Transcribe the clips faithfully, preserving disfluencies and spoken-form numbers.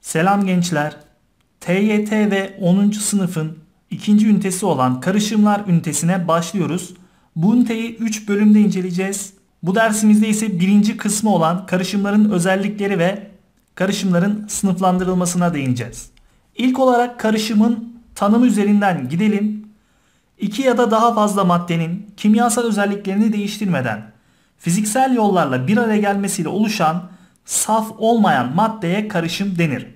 Selam gençler. T Y T ve onuncu sınıfın ikinci ünitesi olan karışımlar ünitesine başlıyoruz. Bu üniteyi üç bölümde inceleyeceğiz. Bu dersimizde ise birinci kısmı olan karışımların özellikleri ve karışımların sınıflandırılmasına değineceğiz. İlk olarak karışımın tanımı üzerinden gidelim. İki ya da daha fazla maddenin kimyasal özelliklerini değiştirmeden fiziksel yollarla bir araya gelmesiyle oluşan saf olmayan maddeye karışım denir.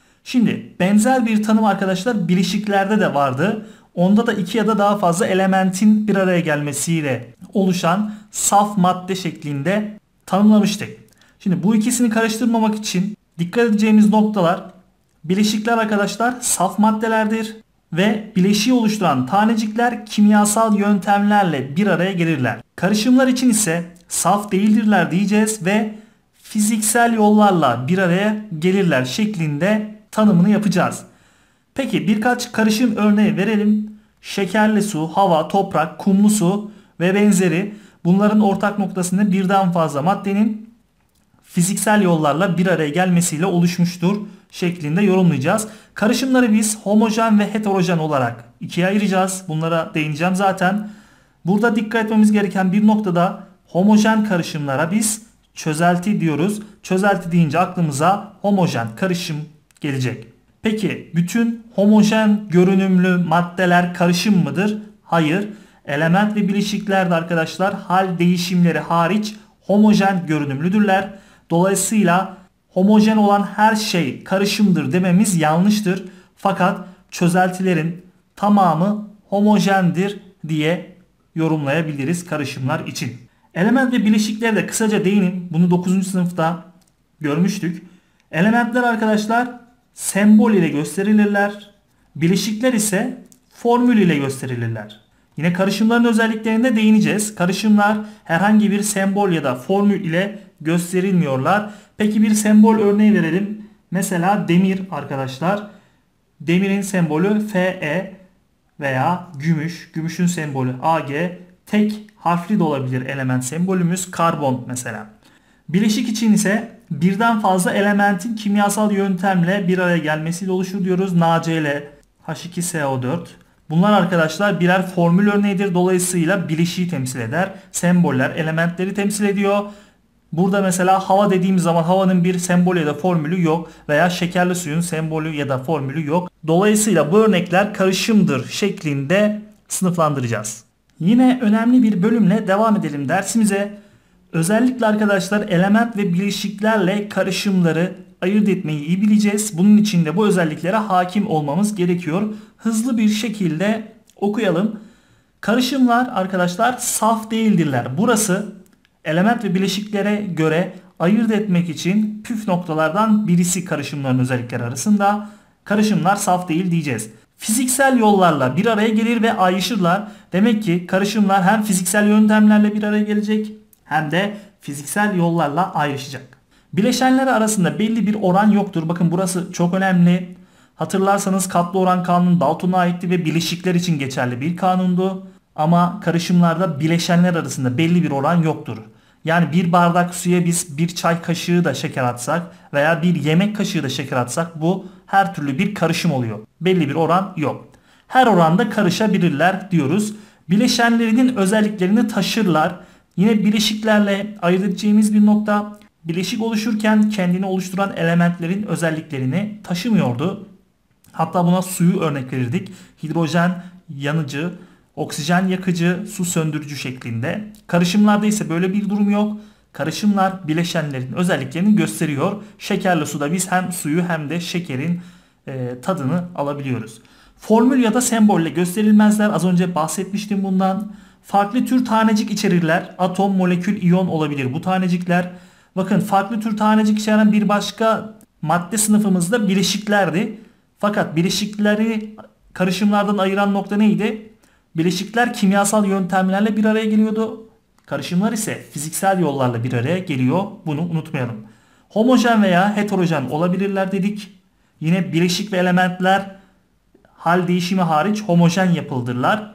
Şimdi benzer bir tanım arkadaşlar bileşiklerde de vardı. Onda da iki ya da daha fazla elementin bir araya gelmesiyle oluşan saf madde şeklinde tanımlamıştık. Şimdi bu ikisini karıştırmamak için dikkat edeceğimiz noktalar: bileşikler arkadaşlar saf maddelerdir ve bileşiği oluşturan tanecikler kimyasal yöntemlerle bir araya gelirler. Karışımlar için ise saf değildirler diyeceğiz ve fiziksel yollarla bir araya gelirler şeklinde tanımını yapacağız. Peki birkaç karışım örneği verelim. Şekerli su, hava, toprak, kumlu su ve benzeri, bunların ortak noktasında birden fazla maddenin fiziksel yollarla bir araya gelmesiyle oluşmuştur şeklinde yorumlayacağız. Karışımları biz homojen ve heterojen olarak ikiye ayıracağız. Bunlara değineceğim zaten. Burada dikkat etmemiz gereken bir noktada homojen karışımlara biz çözelti diyoruz. Çözelti deyince aklımıza homojen karışım gelecek. Peki bütün homojen görünümlü maddeler karışım mıdır? Hayır. Element ve bileşiklerde arkadaşlar hal değişimleri hariç homojen görünümlüdürler. Dolayısıyla homojen olan her şey karışımdır dememiz yanlıştır. Fakat çözeltilerin tamamı homojendir diye yorumlayabiliriz karışımlar için. Element ve bileşiklere de kısaca değinin. Bunu dokuzuncu sınıfta görmüştük. Elementler arkadaşlar sembol ile gösterilirler. Bileşikler ise formül ile gösterilirler. Yine karışımların özelliklerine değineceğiz. Karışımlar herhangi bir sembol ya da formül ile gösterilmiyorlar. Peki bir sembol örneği verelim. Mesela demir arkadaşlar. Demirin sembolü Fe veya gümüş. Gümüşün sembolü Ag. Tek harfli de olabilir element sembolümüz karbon mesela. Bileşik için ise birden fazla elementin kimyasal yöntemle bir araya gelmesiyle oluşur diyoruz. NaCl, H iki S O dört. Bunlar arkadaşlar birer formül örneğidir. Dolayısıyla bileşiği temsil eder. Semboller elementleri temsil ediyor. Burada mesela hava dediğimiz zaman havanın bir sembolü ya da formülü yok. Veya şekerli suyun sembolü ya da formülü yok. Dolayısıyla bu örnekler karışımdır şeklinde sınıflandıracağız. Yine önemli bir bölümle devam edelim dersimize. Özellikle arkadaşlar element ve bileşiklerle karışımları ayırt etmeyi iyi bileceğiz. Bunun için de bu özelliklere hakim olmamız gerekiyor. Hızlı bir şekilde okuyalım. Karışımlar arkadaşlar saf değildirler. Burası element ve bileşiklere göre ayırt etmek için püf noktalardan birisi karışımların özellikleri arasında. Karışımlar saf değil diyeceğiz. Fiziksel yollarla bir araya gelir ve ayrışırlar. Demek ki karışımlar hem fiziksel yöntemlerle bir araya gelecek hem de fiziksel yollarla ayrışacak. Bileşenler arasında belli bir oran yoktur. Bakın burası çok önemli. Hatırlarsanız katlı oran kanunu Dalton'a aitti ve bileşikler için geçerli bir kanundu. Ama karışımlarda bileşenler arasında belli bir oran yoktur. Yani bir bardak suya biz bir çay kaşığı da şeker atsak veya bir yemek kaşığı da şeker atsak bu her türlü bir karışım oluyor. Belli bir oran yok. Her oranda karışabilirler diyoruz. Bileşenlerinin özelliklerini taşırlar. Yine bileşiklerle ayırt edeceğimiz bir nokta, bileşik oluşurken kendini oluşturan elementlerin özelliklerini taşımıyordu. Hatta buna suyu örnek verirdik. Hidrojen yanıcı, oksijen yakıcı, su söndürücü şeklinde. Karışımlarda ise böyle bir durum yok. Karışımlar bileşenlerin özelliklerini gösteriyor. Şekerli suda biz hem suyu hem de şekerin e, tadını alabiliyoruz. Formül ya da sembolle gösterilmezler. Az önce bahsetmiştim bundan. Farklı tür tanecik içerirler. Atom, molekül, iyon olabilir bu tanecikler. Bakın farklı tür tanecik içeren bir başka madde sınıfımızda bileşiklerdi. Fakat bileşikleri karışımlardan ayıran nokta neydi? Bileşikler kimyasal yöntemlerle bir araya geliyordu. Karışımlar ise fiziksel yollarla bir araya geliyor. Bunu unutmayalım. Homojen veya heterojen olabilirler dedik. Yine bileşik ve elementler hal değişimi hariç homojen yapıldırlar.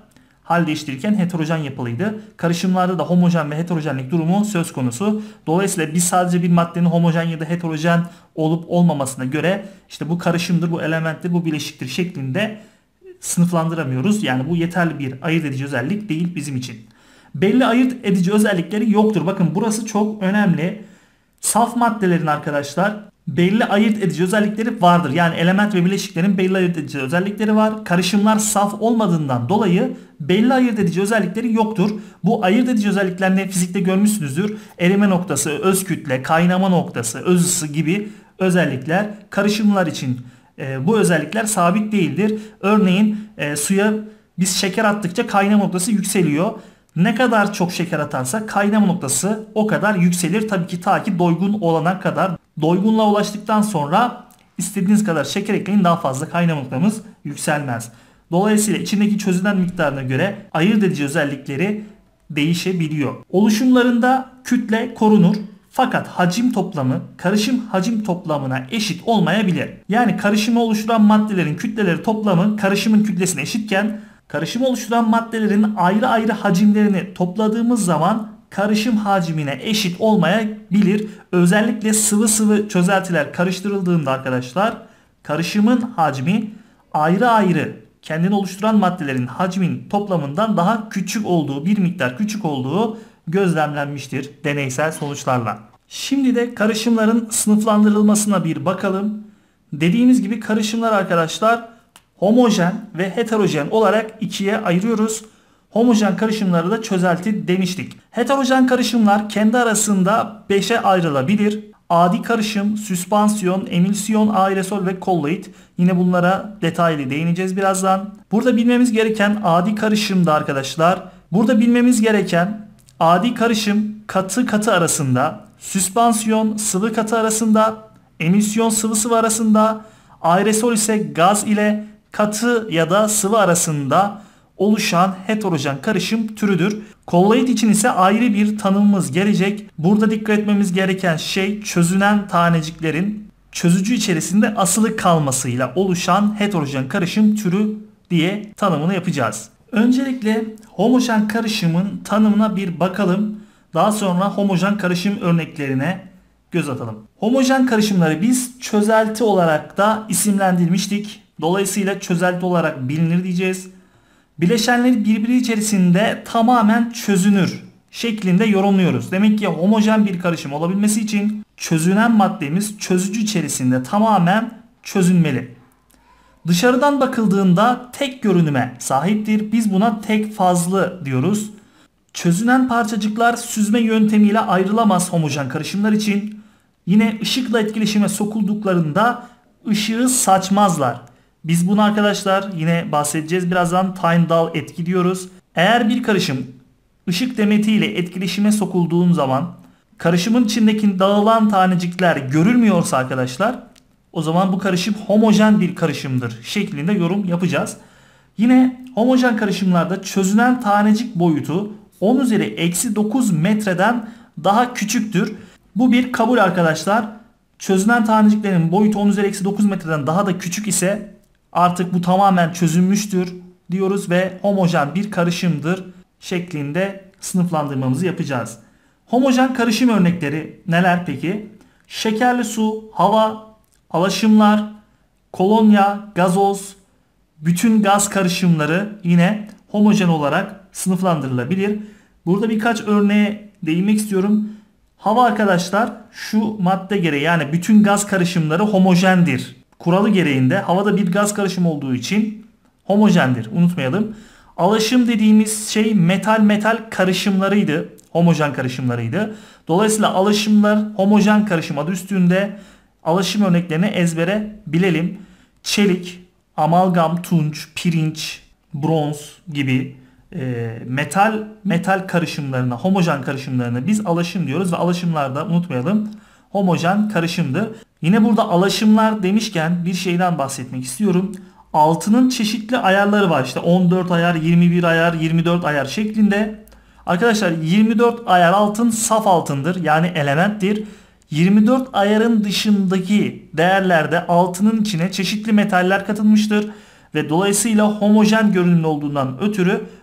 hal değiştirirken heterojen yapılıydı. Karışımlarda da homojen ve heterojenlik durumu söz konusu. Dolayısıyla biz sadece bir maddenin homojen ya da heterojen olup olmamasına göre işte bu karışımdır, bu elementtir, bu bileşiktir şeklinde sınıflandıramıyoruz. Yani bu yeterli bir ayırt edici özellik değil bizim için. Belli ayırt edici özellikleri yoktur. Bakın burası çok önemli. Saf maddelerin arkadaşlar belli ayırt edici özellikleri vardır. Yani element ve bileşiklerin belli ayırt edici özellikleri var. Karışımlar saf olmadığından dolayı belli ayırt edici özellikleri yoktur. Bu ayırt edici özellikler ne? Fizikte görmüşsünüzdür. Erime noktası, öz kütle, kaynama noktası, öz ısı gibi özellikler karışımlar için e, bu özellikler sabit değildir. Örneğin e, suya biz şeker attıkça kaynama noktası yükseliyor. Ne kadar çok şeker atarsak kaynama noktası o kadar yükselir. Tabii ki ta ki doygun olana kadar. Doygunluğa ulaştıktan sonra istediğiniz kadar şeker ekleyin, daha fazla kaynama noktamız yükselmez. Dolayısıyla içindeki çözünen miktarına göre ayırt edici özellikleri değişebiliyor. Oluşumlarında kütle korunur. Fakat hacim toplamı karışım hacim toplamına eşit olmayabilir. Yani karışımı oluşturan maddelerin kütleleri toplamı karışımın kütlesine eşitken karışımı oluşturan maddelerin ayrı ayrı hacimlerini topladığımız zaman karışım hacmine eşit olmayabilir. Özellikle sıvı sıvı çözeltiler karıştırıldığında arkadaşlar karışımın hacmi ayrı ayrı kendini oluşturan maddelerin hacmin toplamından daha küçük olduğu, bir miktar küçük olduğu gözlemlenmiştir deneysel sonuçlarla. Şimdi de karışımların sınıflandırılmasına bir bakalım. Dediğimiz gibi karışımlar arkadaşlar homojen ve heterojen olarak ikiye ayırıyoruz. Homojen karışımları da çözelti demiştik. Heterojen karışımlar kendi arasında beşe ayrılabilir. Adi karışım, süspansiyon, emülsiyon, aerosol ve kolloid. Yine bunlara detaylı değineceğiz birazdan. Burada bilmemiz gereken adi karışımda arkadaşlar. Burada bilmemiz gereken adi karışım katı katı arasında, süspansiyon sıvı katı arasında, emülsiyon sıvı sıvı arasında, aerosol ise gaz ile katı ya da sıvı arasında oluşan heterojen karışım türüdür. Kolloid için ise ayrı bir tanımımız gelecek. Burada dikkat etmemiz gereken şey çözünen taneciklerin çözücü içerisinde asılı kalmasıyla oluşan heterojen karışım türü diye tanımını yapacağız. Öncelikle homojen karışımın tanımına bir bakalım. Daha sonra homojen karışım örneklerine göz atalım. Homojen karışımları biz çözelti olarak da isimlendirmiştik. Dolayısıyla çözelti olarak bilinir diyeceğiz. Bileşenleri birbiri içerisinde tamamen çözünür şeklinde yorumluyoruz. Demek ki homojen bir karışım olabilmesi için çözünen maddemiz çözücü içerisinde tamamen çözünmeli. Dışarıdan bakıldığında tek görünüme sahiptir. Biz buna tek fazlı diyoruz. Çözünen parçacıklar süzme yöntemiyle ayrılamaz homojen karışımlar için. Yine ışıkla etkileşime sokulduklarında ışığı saçmazlar. Biz bunu arkadaşlar yine bahsedeceğiz birazdan, Tyndall etki diyoruz. Eğer bir karışım ışık demetiyle etkileşime sokulduğun zaman karışımın içindeki dağılan tanecikler görülmüyorsa arkadaşlar o zaman bu karışım homojen bir karışımdır şeklinde yorum yapacağız. Yine homojen karışımlarda çözünen tanecik boyutu on üzeri eksi dokuz metreden daha küçüktür. Bu bir kabul arkadaşlar. Çözünen taneciklerin boyutu on üzeri eksi dokuz metreden daha da küçük ise artık bu tamamen çözünmüştür diyoruz ve homojen bir karışımdır şeklinde sınıflandırmamızı yapacağız. Homojen karışım örnekleri neler peki? Şekerli su, hava, alaşımlar, kolonya, gazoz, bütün gaz karışımları yine homojen olarak sınıflandırılabilir. Burada birkaç örneğe değinmek istiyorum. Hava arkadaşlar şu madde gereği yani bütün gaz karışımları homojendir. Kuralı gereğinde havada bir gaz karışımı olduğu için homojendir. Unutmayalım. Alaşım dediğimiz şey metal metal karışımlarıydı. Homojen karışımlarıydı. Dolayısıyla alaşımlar homojen karışım adı üstünde. Alaşım örneklerini ezbere bilelim. Çelik, amalgam, tunç, pirinç, bronz gibi e, metal metal karışımlarına, homojen karışımlarına biz alaşım diyoruz ve alaşımlarda unutmayalım homojen karışımdı. Yine burada alaşımlar demişken bir şeyden bahsetmek istiyorum. Altının çeşitli ayarları var. İşte on dört ayar, yirmi bir ayar, yirmi dört ayar şeklinde. Arkadaşlar yirmi dört ayar altın saf altındır. Yani elementtir. yirmi dört ayarın dışındaki değerlerde altının içine çeşitli metaller katılmıştır. Ve dolayısıyla homojen görünümlü olduğundan ötürü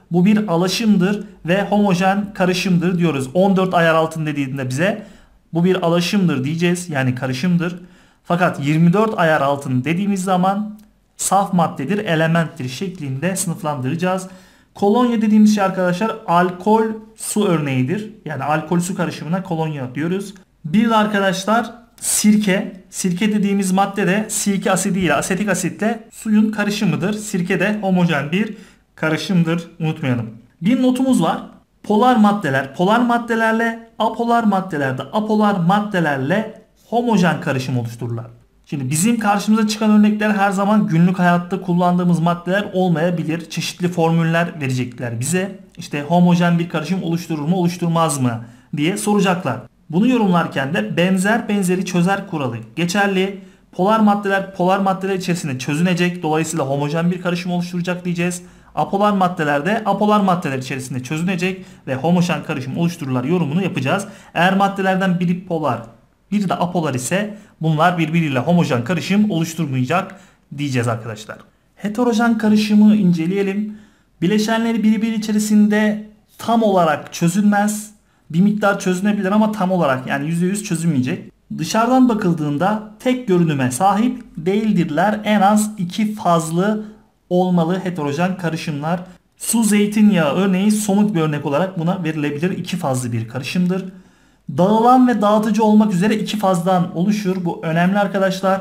Bu bir alaşımdır ve homojen karışımdır diyoruz. on dört ayar altın dediğinde bize bu bir alaşımdır diyeceğiz. Yani karışımdır. Fakat yirmi dört ayar altın dediğimiz zaman saf maddedir, elementtir şeklinde sınıflandıracağız. Kolonya dediğimiz şey arkadaşlar alkol su örneğidir. Yani alkol su karışımına kolonya diyoruz. Bir de arkadaşlar sirke. Sirke dediğimiz madde de sirke asidi ile asetik asitle suyun karışımıdır. Sirke de homojen bir karışımdır. Unutmayalım. Bir notumuz var. Polar maddeler. Polar maddelerle apolar maddelerde apolar maddelerle homojen karışım oluştururlar. Şimdi bizim karşımıza çıkan örnekler her zaman günlük hayatta kullandığımız maddeler olmayabilir. Çeşitli formüller verecekler bize. İşte homojen bir karışım oluşturur mu oluşturmaz mı diye soracaklar. Bunu yorumlarken de benzer benzeri çözer kuralı geçerli. Polar maddeler polar maddeler içerisinde çözünecek. Dolayısıyla homojen bir karışım oluşturacak diyeceğiz. Apolar maddeler de apolar maddeler içerisinde çözünecek ve homojen karışım oluştururlar yorumunu yapacağız. Eğer maddelerden biri polar, biri de apolar ise bunlar birbiriyle homojen karışım oluşturmayacak diyeceğiz arkadaşlar. Heterojen karışımı inceleyelim. Bileşenleri birbiri içerisinde tam olarak çözülmez. Bir miktar çözünebilir ama tam olarak yani yüzde yüz çözülmeyecek. Dışarıdan bakıldığında tek görünüme sahip değildirler. En az iki fazlı olmalı heterojen karışımlar. Su zeytinyağı örneği somut bir örnek olarak buna verilebilir. İki fazlı bir karışımdır. Dağılan ve dağıtıcı olmak üzere iki fazdan oluşur. Bu önemli arkadaşlar.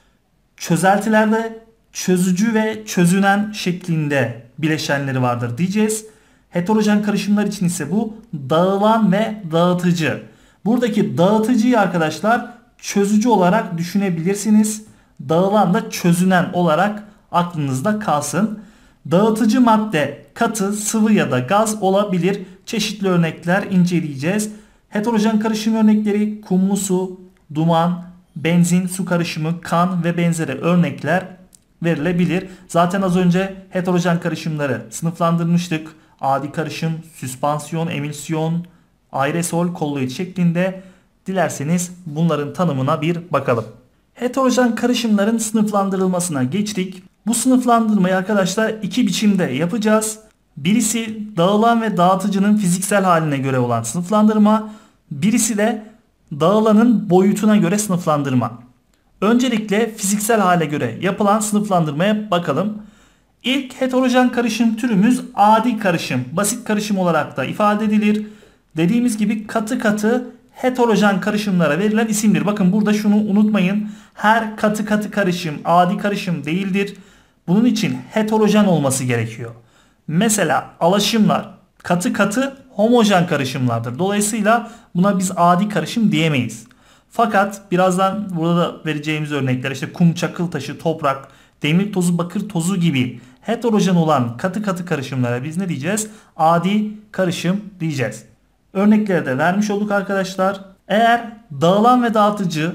Çözeltilerde çözücü ve çözünen şeklinde bileşenleri vardır diyeceğiz. Heterojen karışımlar için ise bu dağılan ve dağıtıcı. Buradaki dağıtıcıyı arkadaşlar çözücü olarak düşünebilirsiniz. Dağılan da çözünen olarak aklınızda kalsın. Dağıtıcı madde katı, sıvı ya da gaz olabilir. Çeşitli örnekler inceleyeceğiz. Heterojen karışım örnekleri kumlu su, duman, benzin, su karışımı, kan ve benzeri örnekler verilebilir. Zaten az önce heterojen karışımları sınıflandırmıştık. Adi karışım, süspansiyon, emülsiyon, aerosol, kolloid şeklinde. Dilerseniz bunların tanımına bir bakalım. Heterojen karışımların sınıflandırılmasına geçtik. Bu sınıflandırmayı arkadaşlar iki biçimde yapacağız. Birisi dağılan ve dağıtıcının fiziksel haline göre olan sınıflandırma. Birisi de dağılanın boyutuna göre sınıflandırma. Öncelikle fiziksel hale göre yapılan sınıflandırmaya bakalım. İlk heterojen karışım türümüz adi karışım. Basit karışım olarak da ifade edilir. Dediğimiz gibi katı katı heterojen karışımlara verilen isimdir. Bakın burada şunu unutmayın. Her katı katı karışım adi karışım değildir. Bunun için heterojen olması gerekiyor. Mesela alaşımlar katı katı homojen karışımlardır. Dolayısıyla buna biz adi karışım diyemeyiz. Fakat birazdan burada da vereceğimiz örnekler işte kum, çakıl taşı, toprak, demir tozu, bakır tozu gibi heterojen olan katı katı karışımlara biz ne diyeceğiz? Adi karışım diyeceğiz. Örnekleri de vermiş olduk arkadaşlar. Eğer dağılan ve dağıtıcı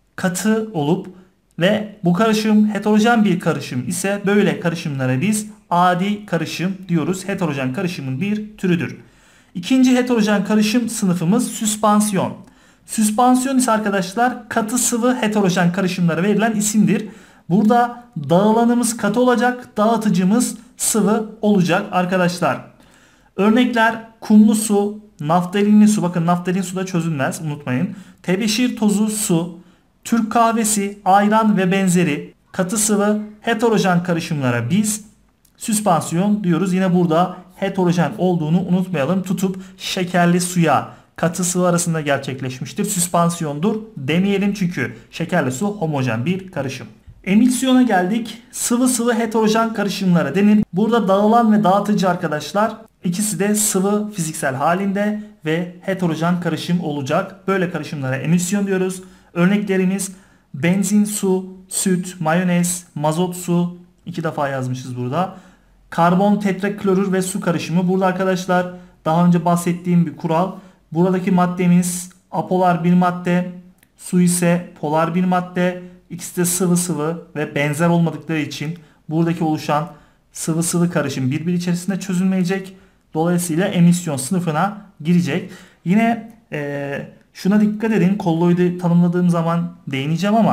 katı olup ve bu karışım heterojen bir karışım ise böyle karışımlara biz adi karışım diyoruz. Heterojen karışımın bir türüdür. İkinci heterojen karışım sınıfımız süspansiyon. Süspansiyon ise arkadaşlar katı sıvı heterojen karışımlara verilen isimdir. Burada dağılanımız katı olacak, dağıtıcımız sıvı olacak arkadaşlar. Örnekler kumlu su, naftalinli su. Bakın naftalin suda çözünmez unutmayın. Tebeşir tozu su, Türk kahvesi, ayran ve benzeri katı sıvı heterojen karışımlara biz süspansiyon diyoruz. Yine burada heterojen olduğunu unutmayalım. Tutup şekerli suya katı sıvı arasında gerçekleşmiştir. Süspansiyondur demeyelim çünkü şekerli su homojen bir karışım. Emülsiyona geldik. Sıvı sıvı heterojen karışımlara denir. Burada dağılan ve dağıtıcı arkadaşlar ikisi de sıvı fiziksel halinde ve heterojen karışım olacak. Böyle karışımlara emülsiyon diyoruz. Örneklerimiz benzin, su, süt, mayonez, mazot su. İki defa yazmışız burada. Karbon, tetraklorür ve su karışımı. Burada arkadaşlar daha önce bahsettiğim bir kural. Buradaki maddemiz apolar bir madde. Su ise polar bir madde. İkisi de sıvı sıvı ve benzer olmadıkları için buradaki oluşan sıvı sıvı karışım birbiri içerisinde çözülmeyecek. Dolayısıyla emisyon sınıfına girecek. Yine e, şuna dikkat edin. Kolloidi tanımladığım zaman değineceğim ama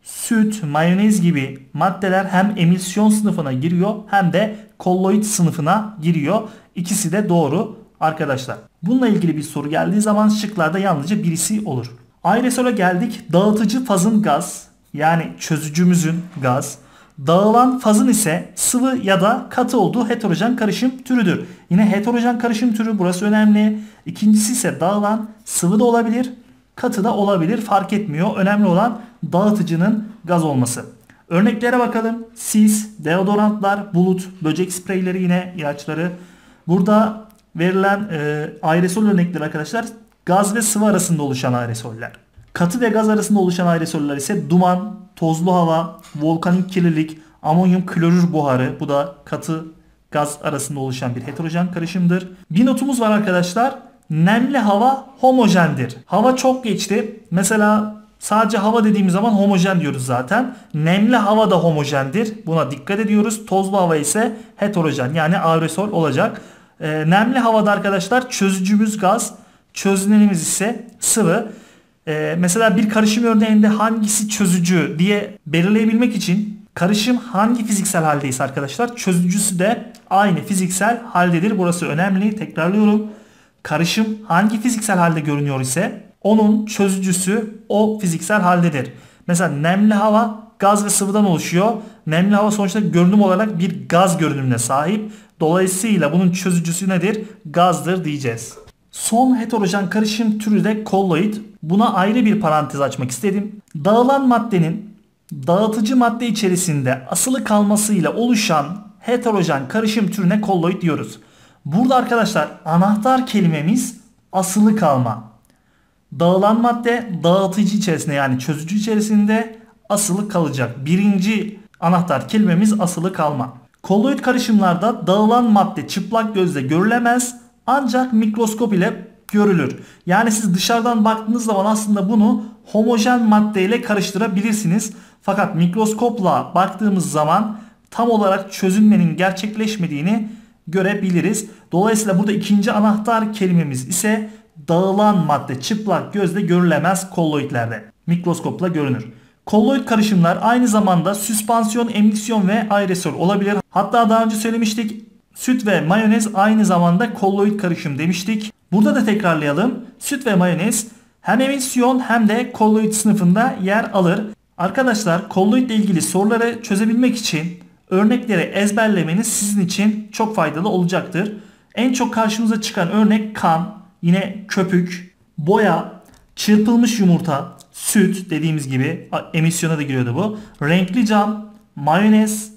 süt, mayonez gibi maddeler hem emisyon sınıfına giriyor hem de kolloid sınıfına giriyor. İkisi de doğru arkadaşlar. Bununla ilgili bir soru geldiği zaman şıklarda yalnızca birisi olur. Aerosol'a geldik. Dağıtıcı fazın gaz, yani çözücümüzün gaz. Dağılan fazın ise sıvı ya da katı olduğu heterojen karışım türüdür. Yine heterojen karışım türü, burası önemli. İkincisi ise dağılan sıvı da olabilir, katı da olabilir, fark etmiyor. Önemli olan dağıtıcının gaz olması. Örneklere bakalım. Sis, deodorantlar, bulut, böcek spreyleri, yine ilaçları. Burada verilen e, aerosol örnekleri arkadaşlar gaz ve sıvı arasında oluşan aerosoller. Katı ve gaz arasında oluşan aerosoller ise duman, tozlu hava, volkanik kirlilik, amonyum klorür buharı. Bu da katı gaz arasında oluşan bir heterojen karışımdır. Bir notumuz var arkadaşlar. Nemli hava homojendir. Hava çok geçti. Mesela sadece hava dediğimiz zaman homojen diyoruz zaten. Nemli hava da homojendir. Buna dikkat ediyoruz. Tozlu hava ise heterojen, yani aerosol olacak. E, nemli havada arkadaşlar çözücümüz gaz, çözünenimiz ise sıvı. E, mesela bir karışım örneğinde hangisi çözücü diye belirleyebilmek için karışım hangi fiziksel haldeyse arkadaşlar çözücüsü de aynı fiziksel haldedir. Burası önemli. Tekrarlıyorum. Karışım hangi fiziksel halde görünüyor ise onun çözücüsü o fiziksel haldedir. Mesela nemli hava gaz ve sıvıdan oluşuyor. Nemli hava sonuçta görünüm olarak bir gaz görünümüne sahip. Dolayısıyla bunun çözücüsü nedir? Gazdır diyeceğiz. Son heterojen karışım türü de kolloid. Buna ayrı bir parantez açmak istedim. Dağılan maddenin dağıtıcı madde içerisinde asılı kalmasıyla oluşan heterojen karışım türüne kolloid diyoruz. Burada arkadaşlar anahtar kelimemiz asılı kalma. Dağılan madde dağıtıcı içerisinde, yani çözücü içerisinde asılı kalacak. Birinci anahtar kelimemiz asılı kalma. Kolloid karışımlarda dağılan madde çıplak gözle görülemez, ancak mikroskop ile görülür. Yani siz dışarıdan baktığınız zaman aslında bunu homojen maddeyle karıştırabilirsiniz. Fakat mikroskopla baktığımız zaman tam olarak çözünmenin gerçekleşmediğini görebiliriz. Dolayısıyla burada ikinci anahtar kelimemiz ise dağılan madde çıplak gözle görülemez kolloidlerde. Mikroskopla görünür. Kolloid karışımlar aynı zamanda süspansiyon, emisyon ve aerosol olabilir. Hatta daha önce söylemiştik. Süt ve mayonez aynı zamanda kolloid karışım demiştik. Burada da tekrarlayalım. Süt ve mayonez hem emisyon hem de kolloid sınıfında yer alır. Arkadaşlar kolloid ile ilgili soruları çözebilmek için örnekleri ezberlemeniz sizin için çok faydalı olacaktır. En çok karşımıza çıkan örnek kan, yine köpük, boya, çırpılmış yumurta, süt dediğimiz gibi emisyona da giriyordu bu. Renkli cam, mayonez,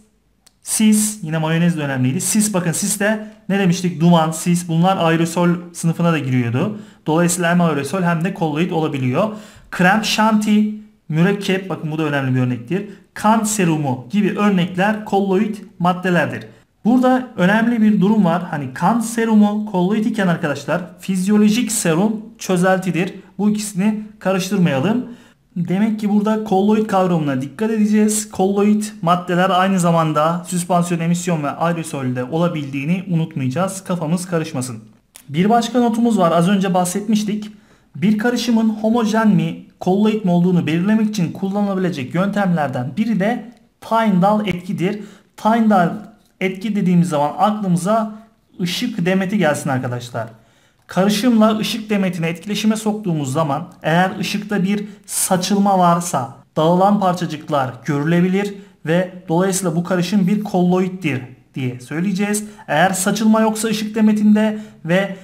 sis, yine mayonez de önemliydi. Sis, bakın sis de ne demiştik? Duman, sis, bunlar aerosol sınıfına da giriyordu. Dolayısıyla hem aerosol hem de kolloid olabiliyor. Krem şanti, mürekkep, bakın bu da önemli bir örnektir. Kan serumu gibi örnekler kolloid maddelerdir. Burada önemli bir durum var. Hani kan serumu kolloid iken arkadaşlar fizyolojik serum çözeltidir. Bu ikisini karıştırmayalım. Demek ki burada kolloid kavramına dikkat edeceğiz. Kolloid maddeler aynı zamanda süspansiyon, emisyon ve aerosolde olabildiğini unutmayacağız. Kafamız karışmasın. Bir başka notumuz var. Az önce bahsetmiştik. Bir karışımın homojen mi, kolloid mi olduğunu belirlemek için kullanılabilecek yöntemlerden biri de Tyndall etkidir. Tyndall etki dediğimiz zaman aklımıza ışık demeti gelsin arkadaşlar. Karışımla ışık demetini etkileşime soktuğumuz zaman eğer ışıkta bir saçılma varsa dağılan parçacıklar görülebilir ve dolayısıyla bu karışım bir kolloiddir diye söyleyeceğiz. Eğer saçılma yoksa ışık demetinde ve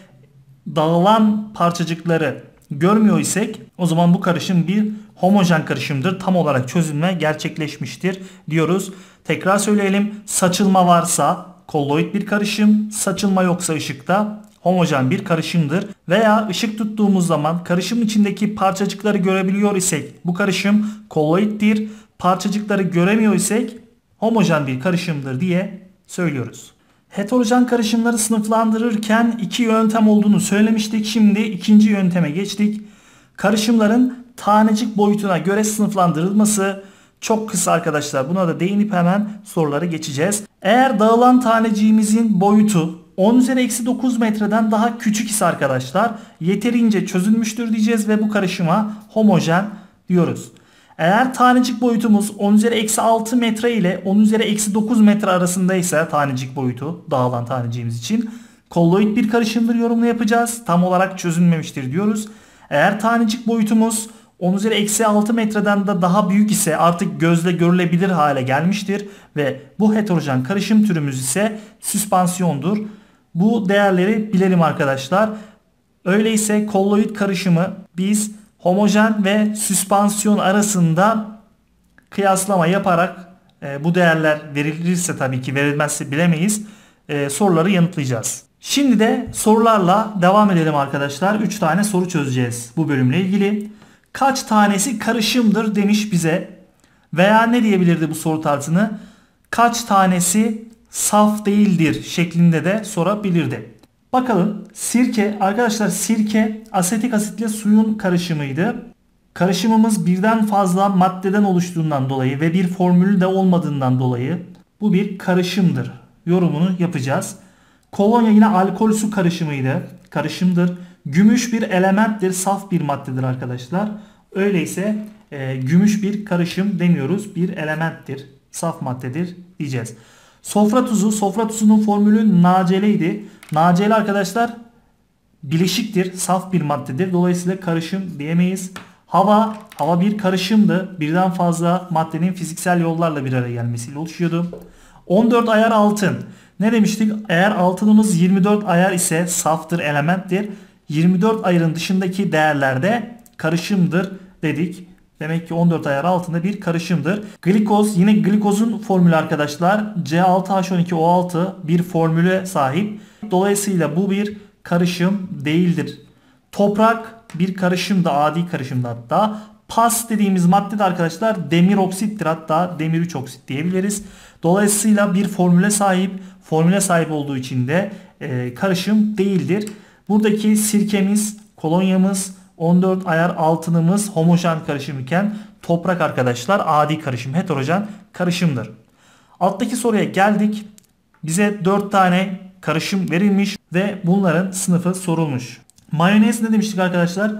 dağılan parçacıkları görmüyor isek o zaman bu karışım bir homojen karışımdır. Tam olarak çözünme gerçekleşmiştir diyoruz. Tekrar söyleyelim. Saçılma varsa kolloid bir karışım, saçılma yoksa ışıkta homojen bir karışımdır. Veya ışık tuttuğumuz zaman karışım içindeki parçacıkları görebiliyor isek bu karışım kolloiddir. Parçacıkları göremiyor isek homojen bir karışımdır diye söylüyoruz. Heterojen karışımları sınıflandırırken iki yöntem olduğunu söylemiştik. Şimdi ikinci yönteme geçtik. Karışımların tanecik boyutuna göre sınıflandırılması çok kısa arkadaşlar. Buna da değinip hemen sorulara geçeceğiz. Eğer dağılan taneciğimizin boyutu on üzeri eksi dokuz metreden daha küçük ise arkadaşlar yeterince çözülmüştür diyeceğiz ve bu karışıma homojen diyoruz. Eğer tanecik boyutumuz on üzeri eksi altı metre ile on üzeri eksi dokuz metre arasındaysa tanecik boyutu dağılan taneciğimiz için kolloid bir karışımdır yorumunu yapacağız. Tam olarak çözünmemiştir diyoruz. Eğer tanecik boyutumuz on üzeri eksi altı metreden de daha büyük ise artık gözle görülebilir hale gelmiştir ve bu heterojen karışım türümüz ise süspansiyondur. Bu değerleri bilelim arkadaşlar. Öyleyse kolloid karışımı biz homojen ve süspansiyon arasında kıyaslama yaparak e, bu değerler verilirse, tabii ki verilmezse bilemeyiz, e, soruları yanıtlayacağız. Şimdi de sorularla devam edelim arkadaşlar. üç tane soru çözeceğiz bu bölümle ilgili. Kaç tanesi karışımdır demiş bize. Veya ne diyebilirdi bu soru tarzını? Kaç tanesi saf değildir şeklinde de sorabilirdi. Bakalım, sirke arkadaşlar, sirke asetik asitle suyun karışımıydı. Karışımımız birden fazla maddeden oluştuğundan dolayı ve bir formülü de olmadığından dolayı bu bir karışımdır yorumunu yapacağız. Kolonya yine alkol su karışımıydı. Karışımdır. Gümüş bir elementtir. Saf bir maddedir arkadaşlar. Öyleyse e, gümüş bir karışım demiyoruz. Bir elementtir. Saf maddedir diyeceğiz. Sofra tuzu. Sofra tuzunun formülü NaCl'ydi. NaCl arkadaşlar bileşiktir. Saf bir maddedir. Dolayısıyla karışım diyemeyiz. Hava. Hava bir karışımdı. Birden fazla maddenin fiziksel yollarla bir araya gelmesiyle oluşuyordu. on dört ayar altın. Ne demiştik? Eğer altınımız yirmi dört ayar ise saftır, elementtir. yirmi dört ayarın dışındaki değerlerde karışımdır dedik. Demek ki on dört ayar altında bir karışımdır. Glikoz, yine glikozun formülü arkadaşlar C altı H on iki O altı bir formüle sahip. Dolayısıyla bu bir karışım değildir. Toprak bir karışımda, adi karışımda hatta. Pas dediğimiz madde de arkadaşlar demir oksittir, hatta demir üç oksit diyebiliriz. Dolayısıyla bir formüle sahip, formüle sahip olduğu için de e, karışım değildir. Buradaki sirkemiz, kolonyamız, on dört ayar altınımız homojen karışım iken toprak arkadaşlar adi karışım, heterojen karışımdır. Alttaki soruya geldik. Bize dört tane karışım verilmiş ve bunların sınıfı sorulmuş. Mayonez ne demiştik arkadaşlar?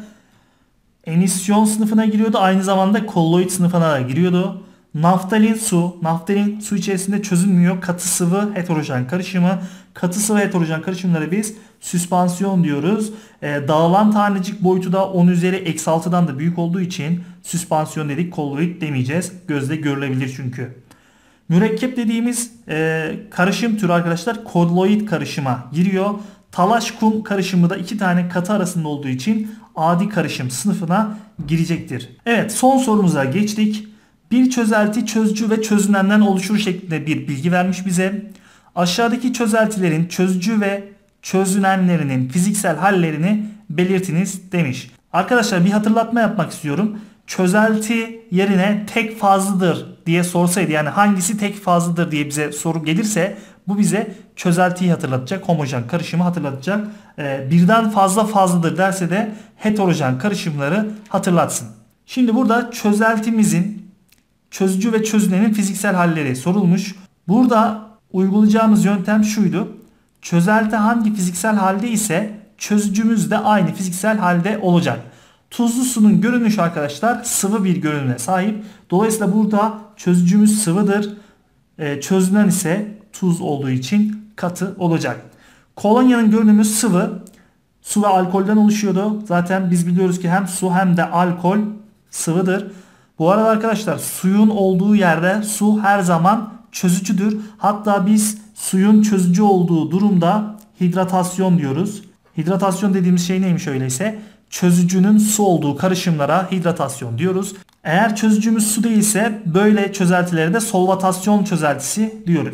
Emisyon sınıfına giriyordu. Aynı zamanda kolloid sınıfına da giriyordu. Naftalin su. Naftalin su içerisinde çözünmüyor. Katı sıvı heterojen karışımı. Katı sıvı heterojen karışımları biz süspansiyon diyoruz. E, dağılan tanecik boyutu da on üzeri eksi altıdan da büyük olduğu için süspansiyon dedik. Kolloid demeyeceğiz. Gözle görülebilir çünkü. Mürekkep dediğimiz e, karışım türü arkadaşlar kolloid karışıma giriyor. Talaş kum karışımı da iki tane katı arasında olduğu için adi karışım sınıfına girecektir. Evet, son sorumuza geçtik. Bir çözelti çözücü ve çözünenden oluşur şeklinde bir bilgi vermiş bize. Aşağıdaki çözeltilerin çözücü ve çözünenlerinin fiziksel hallerini belirtiniz demiş. Arkadaşlar bir hatırlatma yapmak istiyorum. Çözelti yerine tek fazlıdır diye sorsaydı, yani hangisi tek fazlıdır diye bize soru gelirse bu bize çözeltiyi hatırlatacak, homojen karışımı hatırlatacak. Ee, birden fazla fazladır derse de heterojen karışımları hatırlatsın. Şimdi burada çözeltimizin çözücü ve çözünenin fiziksel halleri sorulmuş. Burada uygulayacağımız yöntem şuydu. Çözelti hangi fiziksel halde ise çözücümüz de aynı fiziksel halde olacak. Tuzlu sunun görünüşü arkadaşlar sıvı bir görünüme sahip. Dolayısıyla burada çözücümüz sıvıdır. Ee, çözünen ise tuz olduğu için katı olacak. Kolonyanın görünümü sıvı. Su ve alkolden oluşuyordu. Zaten biz biliyoruz ki hem su hem de alkol sıvıdır. Bu arada arkadaşlar suyun olduğu yerde su her zaman çözücüdür. Hatta biz suyun çözücü olduğu durumda hidratasyon diyoruz. Hidratasyon dediğimiz şey neymiş öyleyse? Çözücünün su olduğu karışımlara hidratasyon diyoruz. Eğer çözücümüz su değilse böyle çözeltilere de solvatasyon çözeltisi diyoruz.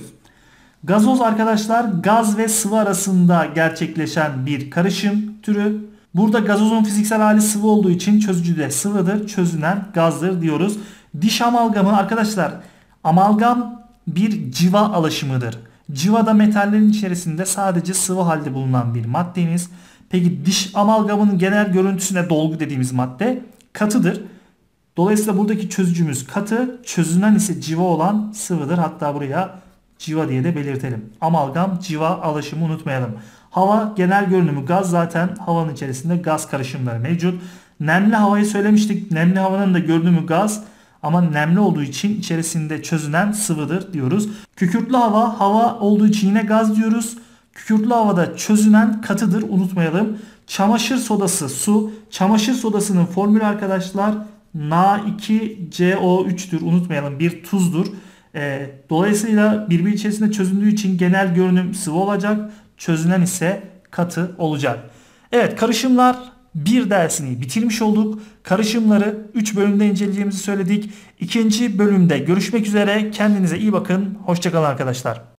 Gazoz arkadaşlar gaz ve sıvı arasında gerçekleşen bir karışım türü. Burada gazozun fiziksel hali sıvı olduğu için çözücü de sıvıdır, çözünen gazdır diyoruz. Diş amalgamı arkadaşlar, amalgam bir civa alaşımıdır. Civa da metallerin içerisinde sadece sıvı halde bulunan bir maddemiz. Peki diş amalgamının genel görüntüsüne dolgu dediğimiz madde katıdır. Dolayısıyla buradaki çözücümüz katı, çözünen ise civa olan sıvıdır. Hatta buraya civa diye de belirtelim. Amalgam, civa alaşımı unutmayalım. Hava genel görünümü gaz, zaten havanın içerisinde gaz karışımları mevcut. Nemli havayı söylemiştik. Nemli havanın da görünümü gaz. ama nemli olduğu için içerisinde çözünen sıvıdır diyoruz. Kükürtlü hava hava olduğu için yine gaz diyoruz. Kükürtlü havada çözünen katıdır, unutmayalım. Çamaşır sodası su. Çamaşır sodasının formülü arkadaşlar N iki C O üç'tür, unutmayalım, bir tuzdur. E, dolayısıyla birbiri içerisinde çözündüğü için genel görünüm sıvı olacak. Çözünen ise katı olacak. Evet, karışımlar bir dersini bitirmiş olduk. Karışımları üç bölümde inceleyeceğimizi söyledik. İkinci bölümde görüşmek üzere. Kendinize iyi bakın. Hoşça kalın arkadaşlar.